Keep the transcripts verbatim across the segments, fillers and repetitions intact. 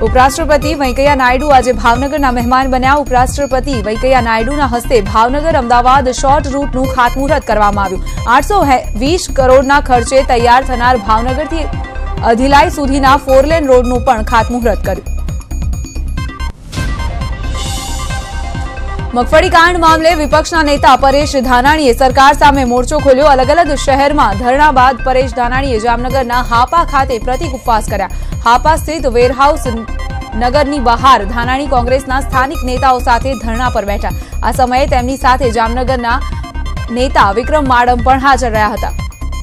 ઉપરાષ્ટ્રપતિ વેંકૈયા નાયડુ આજે ભાવનગરના મહેમાન બન્યા। ઉપરાષ્ટ્રપતિ વેંકૈયા નાયડુના હસ્તે ભાવનગર અમદાવાદ શોર્ટ રૂટનું ખાતમુહૂર્ત કરવામાં આવ્યું। આઠસો વીસ કરોડના ખર્ચે તૈયાર થનાર ભાવનગરથી અધિલાઈ સુધીના ફોરલેન રોડનું પણ ખાતમુહૂર્ત કર્યું। મગફળી કાંડ મામલે વિપક્ષના નેતા પરેશ ધાનાણીએ સરકાર સામે મોરચો ખોલ્યો। અલગ અલગ શહેરમાં ધરણા બાદ પરેશ ધાનાણીએ જામનગરના હાપા ખાતે પ્રતિક ઉપવાસ કર્યા। હાપા સ્થિત વેરહાઉસ નગરની બહાર ધાનાણી કોંગ્રેસના સ્થાનિક નેતાઓ સાથે ધરણા પર બેઠા। આ સમયે તેમની સાથે જામનગરના નેતા વિક્રમ માડમ પણ હાજર રહ્યા હતા।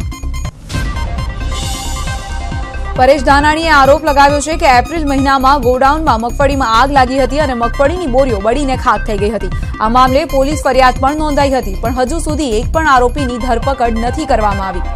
પરેશ ધાનાણીએ આરોપ લગાવ્યો છે કે એપ્રિલ મહિનામાં ગોડાઉનમાં મગફળીમાં આગ લાગી હતી અને મગફળીની બોરીઓ બળીને ખાક થઈ ગઈ હતી। આ મામલે પોલીસ ફરિયાદ પણ નોંધાઈ હતી, પણ હજુ સુધી એક પણ આરોપીની ધરપકડ નથી કરવામાં આવી।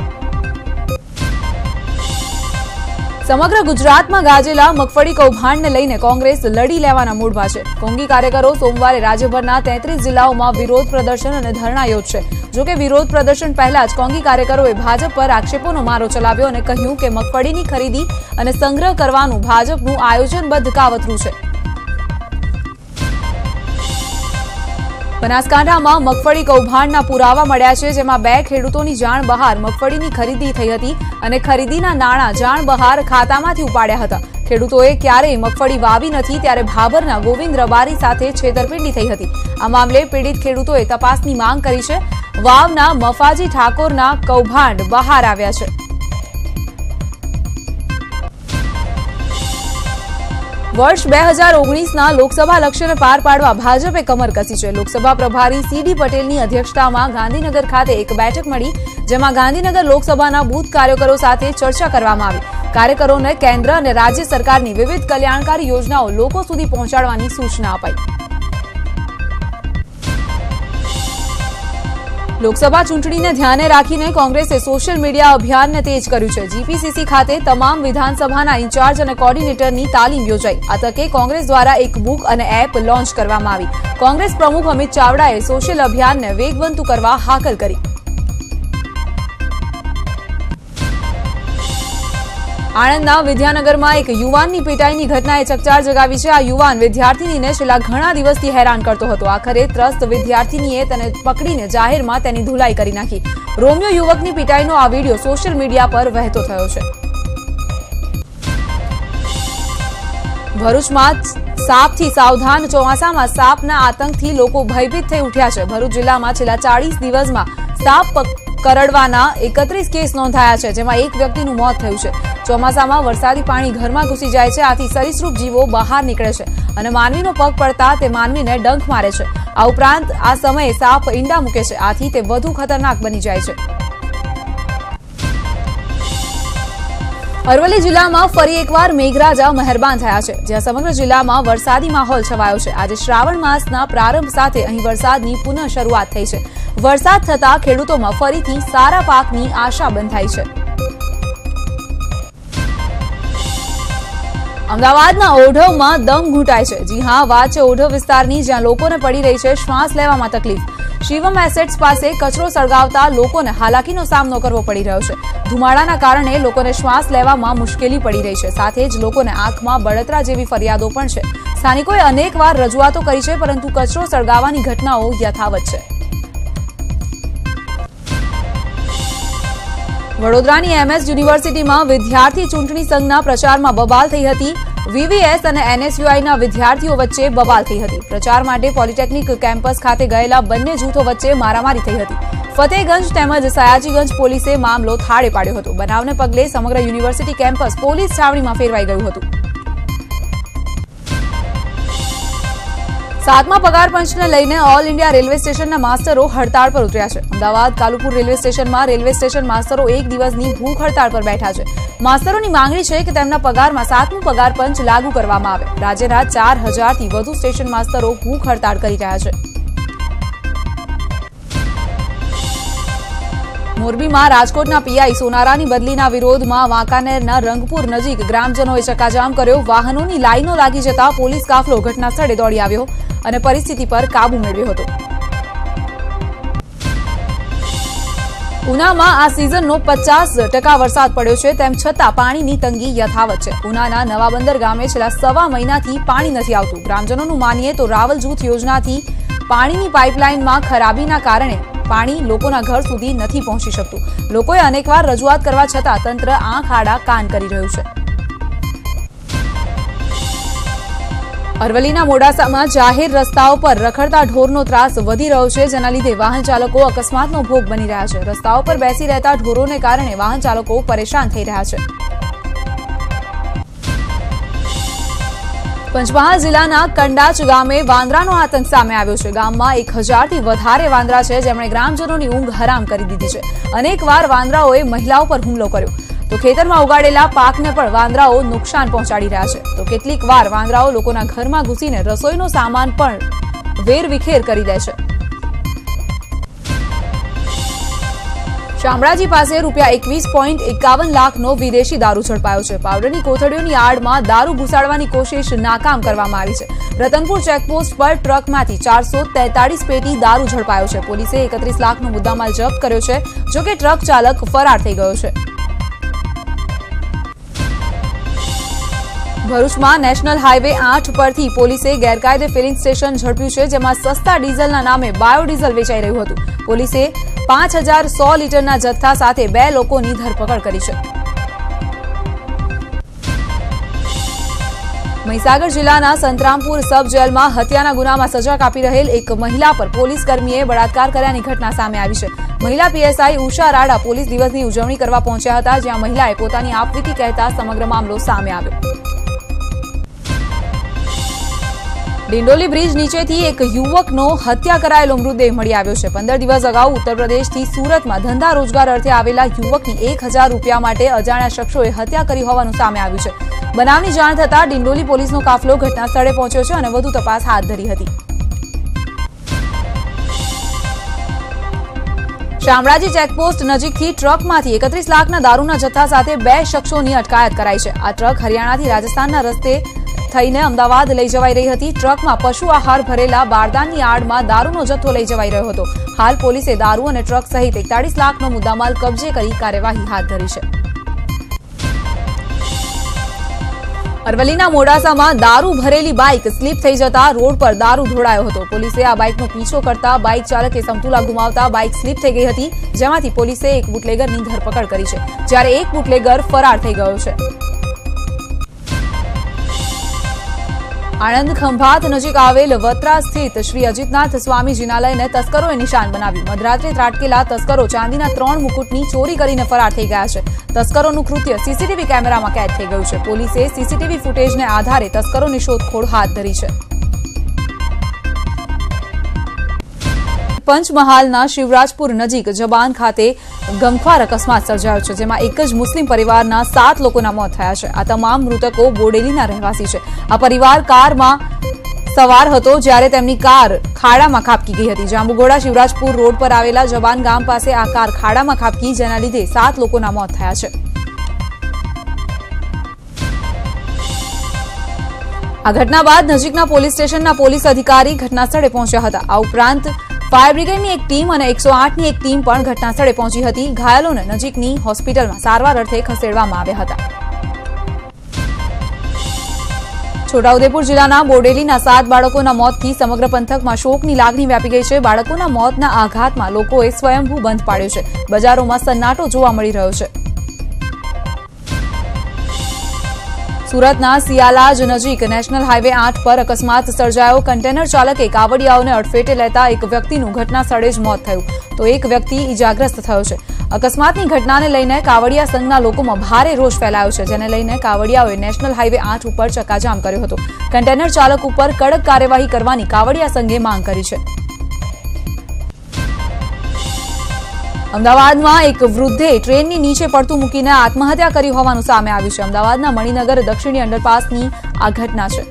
સમગ્ર ગુજરાતમાં ગાજેલા મગફળી કૌભાંડને લઈને કોંગ્રેસ લડી લેવાના મૂડમાં છે। કોંગી કાર્યકરો સોમવારે રાજ્યભરના તેત્રીસ જિલ્લાઓમાં વિરોધ પ્રદર્શન અને ધરણા યોજશે। જોકે વિરોધ પ્રદર્શન પહેલા જ કોંગી કાર્યકરોએ ભાજપ પર આક્ષેપોનો મારો ચલાવ્યો અને કહ્યું કે મગફળીની ખરીદી અને સંગ્રહ કરવાનું ભાજપનું આયોજનબદ્ધ કાવતરું છે। બનાસકાંઠામાં મગફળી કૌભાંડના પુરાવા મળ્યા છે, જેમાં બે ખેડૂતોની જાણ બહાર મગફળીની ખરીદી થઈ હતી અને ખરીદીના નાણાં જાણ બહાર ખાતામાંથી ઉપાડ્યા હતા। ખેડૂતોએ ક્યારેય મગફળી વાવી નથી, ત્યારે ભાભરના ગોવિંદ રબારી સાથે છેતરપિંડી થઈ હતી। આ મામલે પીડિત ખેડૂતોએ તપાસની માંગ કરી છે। વાવના મફાજી ઠાકોરના કૌભાંડ બહાર આવ્યા છે। વર્ષ બે હજાર ઓગણીસના લોકસભા લક્ષ્યને પાર પાડવા ભાજપે કમર કસી છે। લોકસભા પ્રભારી સીડી પટેલની અધ્યક્ષતામાં ગાંધીનગર ખાતે એક બેઠક મળી, જેમાં ગાંધીનગર લોકસભાના બૂથ કાર્યકરો સાથે ચર્ચા કરવામાં આવી। કાર્યકરોને કેન્દ્ર અને રાજ્ય સરકારની વિવિધ કલ્યાણકારી યોજનાઓ લોકો સુધી પહોંચાડવાની સૂચના અપાઈ। લોકસભા ચૂંટણીને ધ્યાને રાખીને કોંગ્રેસે સોશિયલ મીડિયા અભિયાનને તેજ કર્યું છે। જીપીસીસી ખાતે તમામ વિધાનસભાના ઇન્ચાર્જ અને કોર્ડિનેટરની તાલીમ યોજાઈ। આ તકે કોંગ્રેસ દ્વારા એક બુક અને એપ લોન્ચ કરવામાં આવી। કોંગ્રેસ પ્રમુખ અમિત ચાવડાએ સોશિયલ અભિયાનને વેગવંતુ કરવા હાકલ કરી। આણંદના વિદ્યાનગરમાં એક યુવાનની પીટાઈની ઘટનાએ ચકચાર જગાવી છે। આ યુવાન વિદ્યાર્થીનીને છેલ્લા ઘણા દિવસથી હેરાન કરતો હતો। આખરે ત્રસ્ત વિદ્યાર્થીનીએ તેને પકડીને જાહેરમાં તેની ધુલાઈ કરી નાખી। રોમિયો યુવકની પીટાઈનો આ વિડીયો સોશિયલ મીડિયા પર વહેતો થયો છે। ભરૂચમાં સાપથી સાવધાન। ચોમાસામાં સાપના આતંકથી લોકો ભયભીત થઈ ઉઠ્યા છે। ભરૂચ જિલ્લામાં છેલ્લા ચાળીસ દિવસમાં સાપ કરડવાના એકત્રીસ કેસ નોંધાયા છે, જેમાં એક વ્યક્તિનું મોત થયું છે। ચોમાસામાં વરસાદી પાણી ઘરમાં ઘૂસી જાય છે, આથી સરીસૃપ જીવો બહાર નીકળે છે અને માનવીનો પગ પડતા તે માનવીને ડંખ મારે છે। આ ઉપરાંત આ સમયે સાપ ઈંડા મૂકે છે, આથી તે વધુ ખતરનાક બની જાય છે। અરવલ્લી જિલ્લામાં ફરી એકવાર મેઘરાજા મહેરબાન થયા છે, જ્યાં સમગ્ર જિલ્લામાં વરસાદી માહોલ છવાયો છે। આજે શ્રાવણ માસના પ્રારંભ સાથે અહીં વરસાદની પુનઃ શરૂઆત થઈ છે। વરસાદ થતાં ખેડૂતોમાં ફરીથી સારા પાકની આશા બંધાઈ છે। અમદાવાદના ઓઢવમાં દમ ઘૂંટાય છે। જી હા, વાત છે ઓઢવ વિસ્તારની, જ્યાં લોકોને પડી રહી છે શ્વાસ લેવામાં તકલીફ। શિવમ એસેટ્સ પાસે કચરો સળગાવતા લોકોને હાલાકીનો સામનો કરવો પડી રહ્યો છે। ધુમાડાના કારણે લોકોને શ્વાસ લેવામાં મુશ્કેલી પડી રહી છે, સાથે જ લોકોને આંખમાં બળતરા જેવી ફરિયાદો પણ છે। સ્થાનિકોએ અનેકવાર રજૂઆતો કરી છે, પરંતુ કચરો સળગાવવાની ઘટનાઓ યથાવત છે। વડોદરાની એમએસ યુનિવર્સિટીમાં વિદ્યાર્થી ચૂંટણી સંઘના પ્રચારમાં બબાલ થઈ હતી। વીવીએસ અને એનએસયુઆઈના વિદ્યાર્થીઓ વચ્ચે બબાલ થઈ હતી। પ્રચાર માટે પોલિટેકનિક કેમ્પસ ખાતે ગયેલા બંને જૂથો વચ્ચે મારામારી થઈ હતી। ફતેહગંજ તેમજ સયાજીગંજ પોલીસે મામલો થાળે પાડ્યો હતો। બનાવને પગલે સમગ્ર યુનિવર્સિટી કેમ્પસ પોલીસ છાવણીમાં ફેરવાઈ ગયું હતું। સાતમા પગાર પંચને લઈને ઓલ ઇન્ડિયા રેલવે સ્ટેશનના માસ્ટરો હડતાળ પર ઉતર્યા છે। અમદાવાદ કાલુપુર રેલવે સ્ટેશનમાં રેલવે સ્ટેશન માસ્ટરો એક દિવસની ભૂખ હડતાળ પર બેઠા છે। માસ્ટરોની માંગણી છે કે તેમના પગારમાં સાતમું પગાર પંચ લાગુ કરવામાં આવે। રાજ્યના ચાર હજારથી વધુ સ્ટેશન માસ્ટરો ભૂખ હડતાળ કરી રહ્યા છે। મોરબીમાં રાજકોટના પીઆઈ સોનારાની બદલીના વિરોધમાં વાંકાનેરના રંગપુર નજીક ગ્રામજનોએ ચક્કાજામ કર્યો। વાહનોની લાઈનો લાગી જતા પોલીસ કાફલો ઘટના સ્થળે દોડી આવ્યો અને પરિસ્થિતિ પર કાબુ મેળવ્યો હતો। ઉનામાં આ સિઝનનો પચાસ ટકા વરસાદ પડ્યો છે, તેમ છતાં પાણીની તંગી યથાવત છે. ઉનાના નવાબંદર ગામે છેલ્લા સવા મહિનાથી પાણી નથી આવતું. ગ્રામજનોનું માનીએ તો રાવલ જૂથ યોજનાથી પાણીની પાઇપલાઇનમાં ખરાબીના કારણે પાણી લોકોના ઘર સુધી નથી પહોંચી શકતું. લોકોએ અનેકવાર રજૂઆત કરવા છતાં તંત્ર આંખ આડા કાન કરી રહ્યું છે. અરવલ્લીના મોડાસામાં જાહેર રસ્તાઓ પર રખડતા ઢોરનો ત્રાસ વધી રહ્યો છે, જેના લીધે વાહન ચાલકો અકસ્માતનો ભોગ બની રહ્યા છે. રસ્તાઓ પર બેસી રહેતા ઢોરોને કારણે વાહન ચાલકો પરેશાન થઈ રહ્યા છે. પંચમહાલ જિલ્લાના કંડાચ ગામે વાંદરાનો આતંક સામે આવ્યો છે. ગામમાં એક હજારથી વધારે વાંદરા છે, જેમણે ગ્રામજનોની ઊંઘ હરામ કરી દીધી છે. અનેકવાર વાંદરાઓએ મહિલાઓ પર હુમલો કર્યો, તો ખેતરમાં ઉગાડેલા પાકને પણ વાંદરાઓ નુકસાન પહોંચાડી રહ્યા છે. તો કેટલીક વાર વાંદરાઓ લોકોના ઘરમાં ઘૂસીને રસોઈનો સામાન પણ વેરવિખેર કરી દે છે. શામળાજી પાસે રૂપિયા એકવીસ પોઈન્ટ એકાવન લાખનો વિદેશી દારૂ ઝડપાયો છે. પાવડરની કોથળીઓની આડમાં દારૂ ઘુસાડવાની કોશિશ નાકામ કરવામાં આવી છે. રતનપુર ચેકપોસ્ટ પર ટ્રકમાંથી ચારસો તેતાળીસ પેટી દારૂ ઝડપાયો છે. પોલીસે એકત્રીસ લાખનો મુદ્દામાલ જપ્ત કર્યો છે, જોકે ટ્રક ચાલક ફરાર થઈ ગયો છે. ભરૂચમાં નેશનલ હાઈવે આઠ પરથી પોલીસે ગેરકાયદે ફિલિંગ સ્ટેશન ઝડપ્યું છે, જેમાં સસ્તા ડીઝલના નામે બાયોડીઝલ વેચાઈ રહ્યું હતું. પોલીસે પાંચ હજાર સો લીટરના જથ્થા સાથે બે લોકોની ધરપકડ કરી છે. મહીસાગર જિલ્લાના સંતરામપુર સબ જેલમાં હત્યાના ગુનામાં સજા કાપી રહેલ એક મહિલા પર પોલીસ કર્મીએ બળાત્કાર કર્યાની ઘટના સામે આવી છે. મહિલા પીએસઆઈ ઉષા રાડા પોલીસ દિવસની ઉજવણી કરવા પહોંચ્યા હતા, જ્યાં મહિલાએ પોતાની આપવીતી કહેતા સમગ્ર મામલો સામે આવ્યો. ડિંડોલી બ્રિજ નીચેથી એક યુવકનો હત્યા કરાયેલો મૃતદેહ મળી આવ્યો છે. પંદર દિવસ અગાઉ ઉત્તર પ્રદેશથી સુરતમાં ધંધા રોજગાર અર્થે આવેલા યુવકની એક હજાર રૂપિયા માટે અજાણ્યા શખ્સોએ હત્યા કરી હોવાનું સામે આવ્યું છે. બનાવની જાણ થતાં ડિંડોલી પોલીસનો કાફલો ઘટના સ્થળે પહોંચ્યો છે અને વધુ તપાસ હાથ ધરી હતી. શામળાજી ચેકપોસ્ટ નજીકથી ટ્રકમાંથી એકત્રીસ લાખના દારૂના જથ્થા સાથે બે શખ્સોની અટકાયત કરાઈ છે. આ ટ્રક હરિયાણાથી રાજસ્થાનના રસ્તે થઈને અમદાવાદ લઈ જવાઈ રહી હતી. ટ્રકમાં પશુ આહાર ભરેલા બારદાનની આડમાં દારૂનો જથ્થો લઈ જવાઈ રહ્યો હતો. હાલ પોલીસે દારૂ અને ટ્રક સહિત એકતાળીસ લાખનો મુદ્દામાલ કબજે કરી કાર્યવાહી હાથ ધરી છે. અરવલ્લીના મોડાસામાં દારૂ ભરેલી બાઇક સ્લીપ થઈ જતા રોડ પર દારૂ ઢોળાયો હતો. પોલીસે આ બાઇકનો પીછો કરતા બાઇક ચાલકે સમતુલા ગુમાવતા બાઇક સ્લીપ થઈ ગઈ હતી, જેમાંથી પોલીસે એક બુટલેગરની ધરપકડ કરી છે, જ્યારે એક બુટલેગર ફરાર થઈ ગયો છે. આણંદ ખંભાત નજીક આવેલ વત્રા સ્થિત શ્રી અજીતનાથ સ્વામી જિનાલયને તસ્કરોએ નિશાન બનાવ્યું. મધરાત્રે ત્રાટકેલા તસ્કરો ચાંદીના ત્રણ મુકુટની ચોરી કરીને ફરાર થઈ ગયા છે. તસ્કરોનું કૃત્ય સીસીટીવી કેમેરામાં કેદ થઈ ગયું છે. પોલીસે સીસીટીવી ફૂટેજને આધારે તસ્કરોની શોધખોળ હાથ ધરી છે. પંચમહાલના શિવરાજપુર નજીક જબાન ખાતે ગમખ્વાર અકસ્માત સર્જાયો છે, જેમાં એક જ મુસ્લિમ પરિવારના સાત લોકોના મોત થયા છે. આ તમામ મૃતકો બોડેલીના રહેવાસી છે. આ પરિવાર કારમાં સવાર હતો, જ્યારે તેમની કાર ખાડામાં ખાબકી ગઈ હતી. જાંબુઘોડા શિવરાજપુર રોડ પર આવેલા જબાન ગામ પાસે આ કાર ખાડામાં ખાબકી, જેના લીધે સાત લોકોના મોત થયા છે. આ ઘટના બાદ નજીકના પોલીસ સ્ટેશનના પોલીસ અધિકારી ઘટના સ્થળે પહોંચ્યા હતા. આ ઉપરાંત ફાયર બ્રિગેડની એક ટીમ અને એકસો આઠની એક ટીમ પણ ઘટના સ્થળે પહોંચી હતી. ઘાયલોને નજીકની હોસ્પિટલમાં સારવાર અર્થે ખસેડવામાં આવ્યા હતા. છોટાઉદેપુર જિલ્લાના બોડેલીના સાત બાળકોના મોતથી સમગ્ર પંથકમાં શોકની લાગણી વ્યાપી ગઈ છે. બાળકોના મોતના આઘાતમાં લોકોએ સ્વયંભૂ બંધ પાડ્યો છે. બજારોમાં સન્નાટો જોવા મળી રહ્યો છે. સુરતના સિયાલાજ નજીક નેશનલ હાઈવે આઠ પર અકસ્માત સર્જાયો. કન્ટેનર ચાલકે કાવડિયાઓને અડફેટે લેતા એક વ્યક્તિનું ઘટના સ્થળે જ મોત થયું, તો એક વ્યક્તિ ઇજાગ્રસ્ત થયો છે. અકસ્માતની ઘટનાને લઈને કાવડિયા સંઘના લોકોમાં ભારે રોષ ફેલાયો છે, જેને લઈને કાવડિયાઓએ નેશનલ હાઈવે આઠ ઉપર ચક્કાજામ કર્યો હતો. કન્ટેનર ચાલક ઉપર કડક કાર્યવાહી કરવાની કાવડિયા સંઘે માંગ કરી છે. અમદાવાદમાં એક વૃદ્ધે ટ્રેનની નીચે પડતું મૂકીને આત્મહત્યા કરી હોવાનું સામે આવ્યું છે. અમદાવાદના મણિનગર દક્ષિણી અંડરપાસની આ ઘટના છે.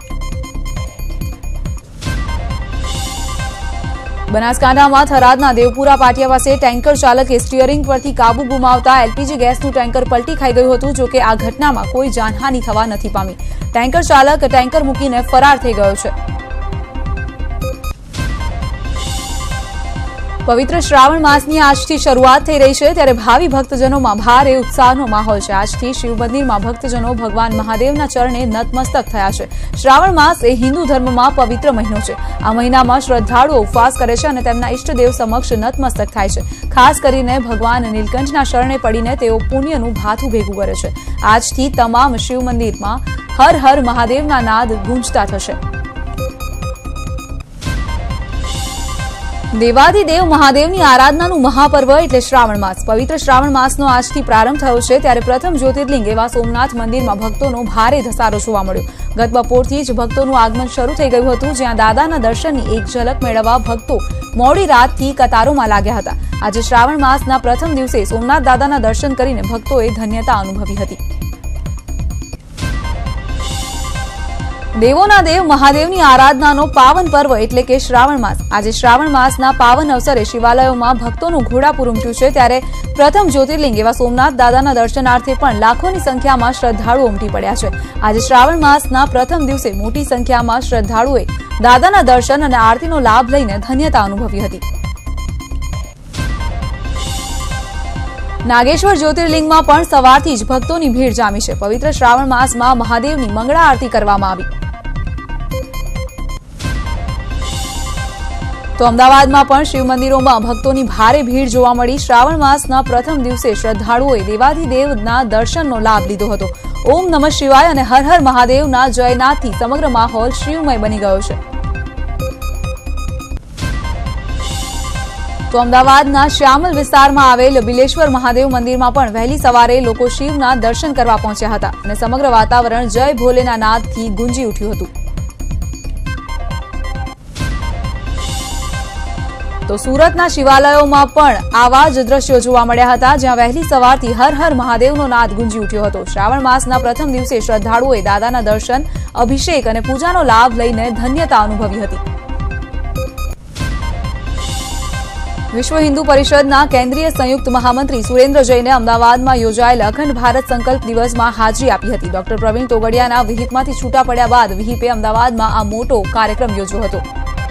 બનાસકાંઠામાં થરાદના દેવપુરા પાટિયા પાસે ટેન્કર ચાલકે સ્ટીયરિંગ પરથી કાબુ ગુમાવતા એલપીજી ગેસનું ટેન્કર પલટી ખાઈ ગયું હતું. જોકે આ ઘટનામાં કોઈ જાનહાનિ થવા નથી પામી. ટેન્કર ચાલક ટેન્કર મૂકીને ફરાર થઈ ગયો છે. પવિત્ર શ્રાવણ માસની આજથી શરૂઆત થઈ રહી છે ત્યારે ભાવિ ભક્તજનોમાં ભારે ઉત્સાહનો માહોલ છે। આજથી શિવ મંદિરમાં ભક્તજનો ભગવાન મહાદેવના ચરણે નતમસ્તક થયા છે। શ્રાવણ માસ એ હિન્દુ ધર્મમાં પવિત્ર મહિનો છે। આ મહિનામાં શ્રદ્ધાળુઓ ઉપવાસ કરે છે અને તેમના ઇષ્ટદેવ સમક્ષ નતમસ્તક થાય છે। ખાસ કરીને ભગવાન નીલકંઠના શરણે પડીને તેઓ પુણ્યનું ભાથું ભેગું કરે છે। આજથી તમામ શિવ મંદિરમાં હર હર મહાદેવના નાદ ગુંજતા થશે। દેવાધિદેવ મહાદેવની આરાધનાનું મહાપર્વ એટલે શ્રાવણ માસ। પવિત્ર શ્રાવણ માસનો આજથી પ્રારંભ થયો છે ત્યારે પ્રથમ જ્યોતિર્લિંગ એવા સોમનાથ મંદિરમાં ભક્તોનો ભારે ધસારો જોવા મળ્યો। ગત બપોરથી જ ભક્તોનું આગમન શરૂ થઈ ગયું હતું, જ્યાં દાદાના દર્શનની એક ઝલક મેળવવા ભક્તો મોડી રાતથી કતારોમાં લાગ્યા હતા। આજે શ્રાવણ માસના પ્રથમ દિવસે સોમનાથ દાદાના દર્શન કરીને ભક્તોએ ધન્યતા અનુભવી હતી। દેવોના દેવ મહાદેવની આરાધનાનો પાવન પર્વ એટલે કે શ્રાવણ માસ। આજે શ્રાવણ માસના પાવન અવસરે શિવાલયોમાં ભક્તોનું ઘોડાપૂર ઉમટ્યું છે ત્યારે પ્રથમ જ્યોતિર્લિંગ એવા સોમનાથ દાદાના દર્શનાર્થે પણ લાખોની સંખ્યામાં શ્રદ્ધાળુઓ ઉમટી પડ્યા છે। આજે શ્રાવણ માસના પ્રથમ દિવસે મોટી સંખ્યામાં શ્રદ્ધાળુઓએ દાદાના દર્શન અને આરતીનો લાભ લઈને ધન્યતા અનુભવી હતી। નાગેશ્વર જ્યોતિર્લિંગમાં પણ સવારથી જ ભક્તોની ભીડ જામી છે। પવિત્ર શ્રાવણ માસમાં મહાદેવની મંગળા આરતી કરવામાં આવી। તો અમદાવાદમાં પણ શિવ મંદિરોમાં ભક્તોની ભારે ભીડ જોવા મળી। શ્રાવણ માસના પ્રથમ દિવસે શ્રદ્ધાળુઓએ દેવાધિદેવના દર્શનનો લાભ લીધો હતો। ઓમ નમઃ શિવાય અને હર હર મહાદેવના જયનાથથી સમગ્ર માહોલ શિવમય બની ગયો છે। તો અમદાવાદના શ્યામલ વિસ્તારમાં આવેલ બિલેશ્વર મહાદેવ મંદિરમાં પણ વહેલી સવારે લોકો શિવના દર્શન કરવા પહોંચ્યા હતા અને સમગ્ર વાતાવરણ જય ભોલેના નાદથી ગુંજી ઉઠ્યું હતું। તો સુરતના શિવાલયોમાં પણ આવા જ દ્રશ્યો જોવા મળ્યા હતા, જ્યાં વહેલી સવારથી હર હર મહાદેવનો નાદ ગુંજી ઉઠ્યો હતો। શ્રાવણ માસના પ્રથમ દિવસે શ્રદ્ધાળુઓએ દાદાના દર્શન, અભિષેક અને પૂજાનો લાભ લઈને ધન્યતા અનુભવી હતી। વિશ્વ હિન્દુ પરિષદના કેન્દ્રીય સંયુક્ત મહામંત્રી સુરેન્દ્ર જૈને અમદાવાદમાં યોજાયેલ અખંડ ભારત સંકલ્પ દિવસમાં હાજરી આપી હતી। ડોક્ટર પ્રવીણ તોગડિયાના વિહિપમાંથી છૂટા પડ્યા બાદ વિહિપે અમદાવાદમાં આ મોટો કાર્યક્રમ યોજ્યો હતો।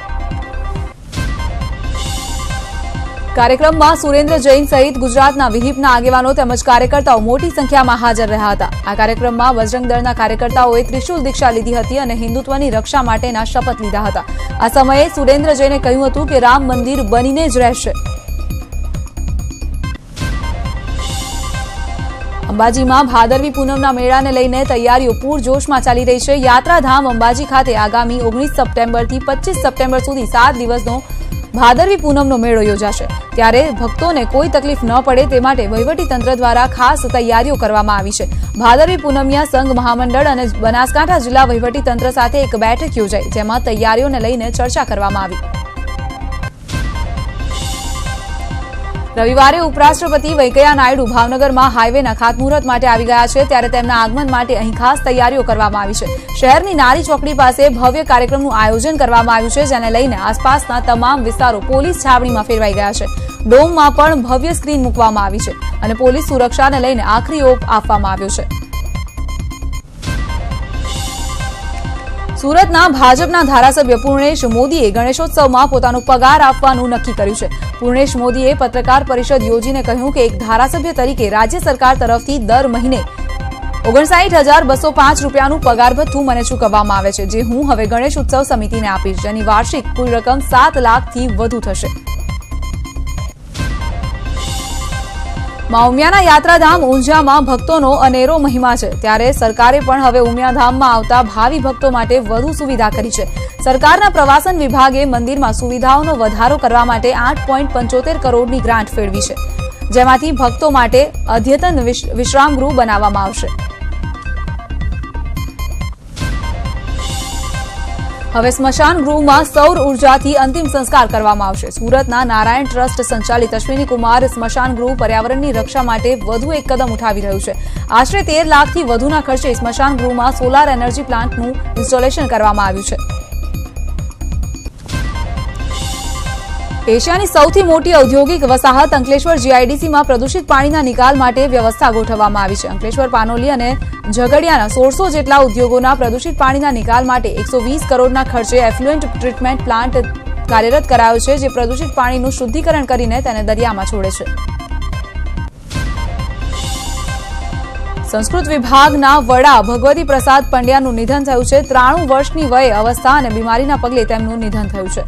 કાર્યક્રમમાં સુરેન્દ્ર જૈન સહિત ગુજરાતના વિહિપના આગેવાનો તેમજ કાર્યકર્તાઓ મોટી સંખ્યામાં હાજર રહ્યા હતા। આ કાર્યક્રમમાં બજરંગ દળના કાર્યકર્તાઓએ ત્રિશુલ દીક્ષા લીધી હતી અને હિન્દુત્વની રક્ષા માટેના શપથ લીધા હતા। આ સમયે સુરેન્દ્ર જૈને કહ્યું હતું કે રામ મંદિર બનીને જ રહેશે। અંબાજીમાં ભાદરવી પૂનમના મેળાને લઈને તૈયારીઓ પૂરજોશમાં ચાલી રહી છે। યાત્રાધામ અંબાજી ખાતે આગામી ઓગણીસ સપ્ટેમ્બરથી પચીસ સપ્ટેમ્બર સુધી સાત દિવસનો ભાદરવી પૂનમનો મેળો યોજાશે, ત્યારે ભક્તોને કોઈ તકલીફ ન પડે તે માટે વહીવટીતંત્ર દ્વારા ખાસ તૈયારીઓ કરવામાં આવી છે। ભાદરવી પૂનમિયા સંઘ મહામંડળ અને બનાસકાંઠા જિલ્લા વહીવટીતંત્ર સાથે એક બેઠક યોજાઈ, જેમાં તૈયારીઓને લઈને ચર્ચા કરવામાં આવી। રવિવારે ઉપરાષ્ટ્રપતિ વેંકૈયા નાયડુ ભાવનગરમાં હાઈવેના ખાતમુહૂર્ત માટે આવી ગયા છે, ત્યારે તેમના આગમન માટે અહીં ખાસ તૈયારીઓ કરવામાં આવી છે। શહેરની નારી ચોકડી પાસે ભવ્ય કાર્યક્રમનું આયોજન કરવામાં આવ્યું છે, જેને લઈને આસપાસના તમામ વિસ્તારો પોલીસ છાવણીમાં ફેરવાઈ ગયા છે। ડોમમાં પણ ભવ્ય સ્ક્રીન મૂકવામાં આવી છે અને પોલીસ સુરક્ષાને લઈને આખરી ઓપ આપવામાં આવ્યો છે। સુરતના ભાજપના ધારાસભ્ય પૂર્ણેશ મોદીએ ગણેશોત્સવમાં પોતાનો પગાર આપવાનું નક્કી કર્યું છે। પૂર્ણેશ મોદીએ પત્રકાર પરિષદ યોજીને કહ્યું કે એક ધારાસભ્ય તરીકે રાજ્ય સરકાર તરફથી દર મહિને ઓગણસાઠ હજાર બસો પાંચ રૂપિયાનું પગાર ભથ્થું મને ચૂકવવામાં આવે છે, જે હું હવે ગણેશ ઉત્સવ સમિતિને આપીશ, જેની વાર્ષિક કુલ રકમ સાત લાખથી વધુ થશે। માં ઉમિયાના યાત્રાધામ ઊંઝામાં ભક્તોનો અનેરો મહિમા છે, ત્યારે સરકારે પણ હવે ઉમિયાધામમાં આવતા ભાવિ ભક્તો માટે વધુ સુવિધા કરી છે। સરકારના પ્રવાસન વિભાગે મંદિરમાં સુવિધાઓનો વધારો કરવા માટે આઠ પોઈન્ટ પંચોતેર કરોડની ગ્રાન્ટ ફેળવી છે, જેમાંથી ભક્તો માટે અદ્યતન વિશ્રામગૃહ બનાવવામાં આવશે। હવે સ્મશાન ગૃહમાં સૌર ઉર્જાથી અંતિમ સંસ્કાર કરવામાં આવશે। સુરતના નારાયણ ટ્રસ્ટ સંચાલિત અશ્વિની કુમાર સ્મશાન ગૃહ પર્યાવરણની રક્ષા માટે વધુ એક કદમ ઉઠાવી રહ્યું છે। આશરે તેર લાખથી વધુના ખર્ચે સ્મશાન ગૃહમાં સોલાર એનર્જી પ્લાન્ટનું ઇન્સ્ટોલેશન કરવામાં આવ્યું છે। એશિયાની સૌથી મોટી ઔદ્યોગિક વસાહત અંકલેશ્વર જીઆઈડીસીમાં પ્રદૂષિત પાણીના નિકાલ માટે વ્યવસ્થા ગોઠવવામાં આવી છે। અંકલેશ્વર પાનોલી અને ઝઘડિયાના સોળસો જેટલા ઉદ્યોગોના પ્રદૂષિત પાણીના નિકાલ માટે એકસો વીસ કરોડના ખર્ચે એફ્લુએન્ટ ટ્રીટમેન્ટ પ્લાન્ટ કાર્યરત કરાયો છે, જે પ્રદૂષિત પાણીનું શુદ્ધિકરણ કરીને તેને દરિયામાં છોડે છે. સંસ્કૃત વિભાગના વડા ભગવતી પ્રસાદ પંડ્યાનું નિધન થયું છે. ત્રાણું વર્ષની વયે અવસ્થા અને બીમારીના પગલે તેમનું નિધન થયું છે.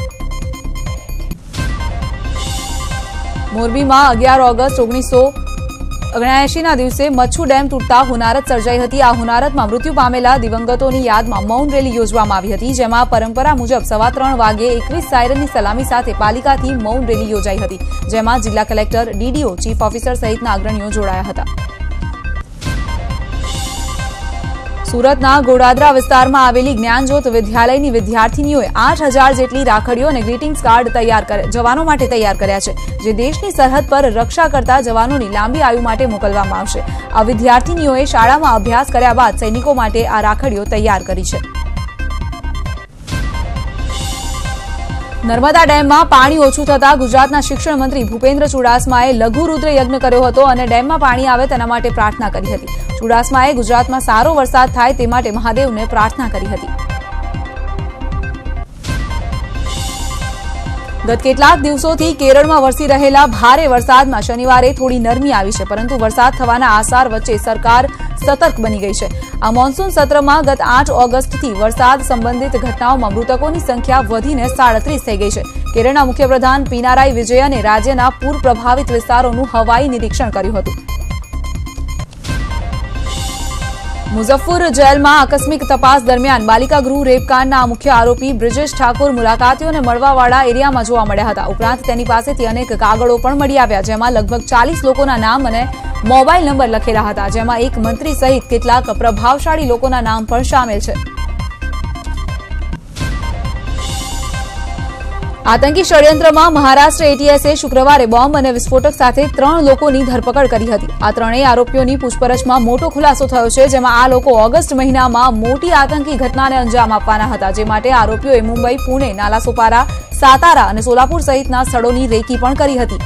મોરબીમાં અગિયાર ઓગસ્ટ ઓગણીસો ઓગણએંશીના દિવસે મચ્છુ ડેમ તૂટતા હોનારત સર્જાઈ હતી. આ હોનારતમાં મૃત્યુ પામેલા દિવંગતોની યાદમાં મૌન રેલી યોજવામાં આવી હતી, જેમાં પરંપરા મુજબ સવા ત્રણ વાગે એકવીસ સાયરનની સલામી સાથે પાલિકાથી મૌન રેલી યોજાઈ હતી, જેમાં જિલ્લા કલેક્ટર, ડીડીઓ, ચીફ ઓફિસર સહિતના અગ્રણીઓ જોડાયા હતા. સુરતના ગોડાદરા વિસ્તારમાં આવેલી જ્ઞાનજ્યોત વિદ્યાલયની વિદ્યાર્થીનીઓએ આઠ હજાર જેટલી રાખડીઓ અને ગ્રીટિંગ્સ કાર્ડ તૈયાર જવાનો માટે તૈયાર કર્યા છે, જે દેશની સરહદ પર રક્ષા કરતા જવાનોની લાંબી આયુ માટે મોકલવામાં આવશે. આ વિદ્યાર્થીનીઓએ શાળામાં અભ્યાસ કર્યા બાદ સૈનિકો માટે આ રાખડીઓ તૈયાર કરી છે. નર્મદા ડેમમાં પાણી ઓછું થતાં ગુજરાતના શિક્ષણ મંત્રી ભૂપેન્દ્ર ચુડાસમાએ લઘુરુદ્ર યજ્ઞ કર્યો હતો અને ડેમમાં પાણી આવે તેના માટે પ્રાર્થના કરી હતી. ચુડાસમાએ ગુજરાતમાં સારો વરસાદ થાય તે માટે મહાદેવને પ્રાર્થના કરી હતી. ગત કેટલાક દિવસોથી કેરળમાં વરસી રહેલા ભારે વરસાદમાં શનિવારે થોડી નરમી આવી છે, પરંતુ વરસાદ થવાના આસાર વચ્ચે સરકાર સતર્ક બની ગઈ છે. આ મોન્સૂન સત્રમાં ગત આઠ ઓગસ્ટથી વરસાદ સંબંધિત ઘટનાઓમાં મૃતકોની સંખ્યા વધીને સાડત્રીસ થઈ ગઈ છે. કેરળના મુખ્યપ્રધાન પિનારાઈ વિજયને રાજ્યના પૂર પ્રભાવિત વિસ્તારોનું હવાઈ નિરીક્ષણ કર્યું હતું. મુઝફ્ફર જેલમાં આકસ્મિક તપાસ દરમિયાન બાલિકા ગૃહ રેપકાંડના મુખ્ય આરોપી બ્રિજેશ ઠાકોર મુલાકાતીઓને મળવાવાળા એરિયામાં જોવા મળ્યા હતા. ઉપરાંત તેની પાસેથી અનેક કાગળો પણ મળી આવ્યા, જેમાં લગભગ ચાલીસ લોકોના નામ અને મોબાઈલ નંબર લખેલા હતા, જેમાં એક મંત્રી સહિત કેટલાક પ્રભાવશાળી લોકોના નામ પણ સામેલ છે. આતંકી ષડયંત્રમાં મહારાષ્ટ્ર એટીએસે શુક્રવારે બોમ્બ અને વિસ્ફોટક સાથે ત્રણ લોકોની ધરપકડ કરી હતી. આ ત્રણેય આરોપીઓની પૂછપરછમાં મોટો ખુલાસો થયો છે, જેમાં આ લોકો ઓગસ્ટ મહિનામાં મોટી આતંકી ઘટનાને અંજામ આપવાના હતા, જે માટે આરોપીઓએ મુંબઈ, પુણે, નાલાસોપારા, સાતારા અને સોલાપુર સહિતના સ્થળોની રેકી પણ કરી હતી.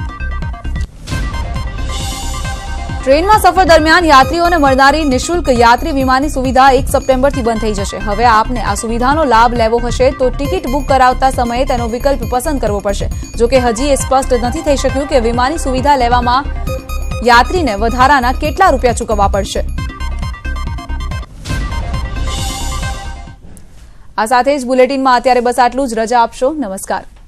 ટ્રેનમાં સફર દરમિયાન યાત્રીઓને મળનારી નિઃશુલ્ક યાત્રી વીમાની સુવિધા એક સપ્ટેમ્બરથી બંધ થઈ જશે. હવે આપને આ સુવિધાનો લાભ લેવો હશે તો ટિકિટ બુક કરાવતા સમયે તેનો વિકલ્પ પસંદ કરવો પડશે. જોકે હજી એ સ્પષ્ટ નથી થઈ શક્યું કે વીમાની સુવિધા લેવામાં યાત્રીને વધારાના કેટલા રૂપિયા ચૂકવવા પડશે. આ સાથે જ બુલેટિનમાં અત્યારે બસ આટલું જ. રજા આપશો. નમસ્કાર.